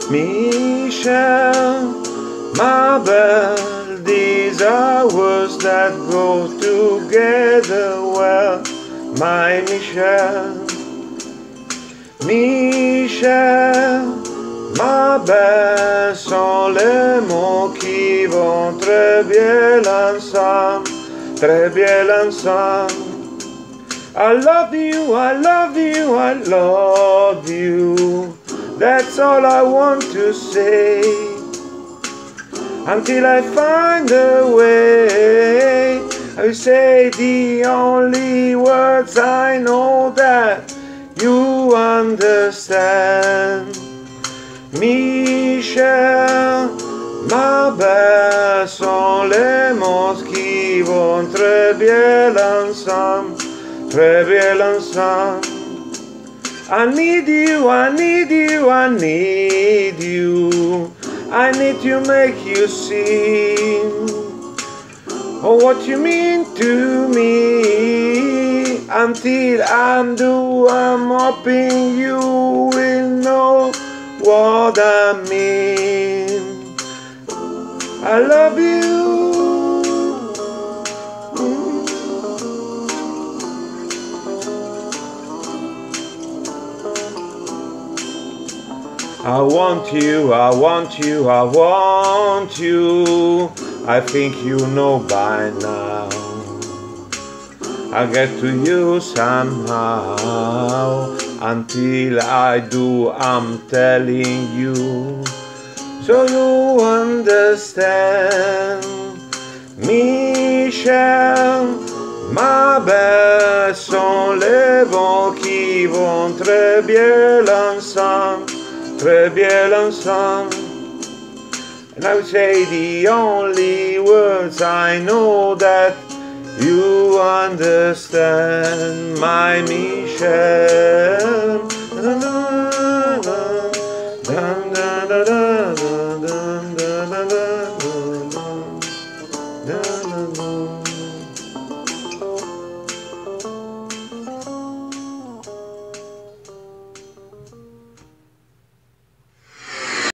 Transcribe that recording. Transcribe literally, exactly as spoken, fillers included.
Michelle, ma belle, these are words that go together well. My Michelle, Michelle, ma belle, sont les mots qui vont très bien ensemble, très bien ensemble. I love you, I love you, I love you. That's all I want to say, until I find a way. I say the only words I know that you understand. Michelle, ma belle, sont les mots qui vont très bien ensemble, très bien ensemble. I need you, I need you, I need you. I need to make you see oh, what you mean to me. Until I'm due, I'm hoping you will know what I mean. I love you. I want you, I want you, I want you. I think you know by now. I get to you somehow. Until I do, I'm telling you, so you understand. Michelle, ma belle, sont les mots qui vont très bien ensemble, très bien ensemble. And I would say the only words I know that you understand, my Michelle.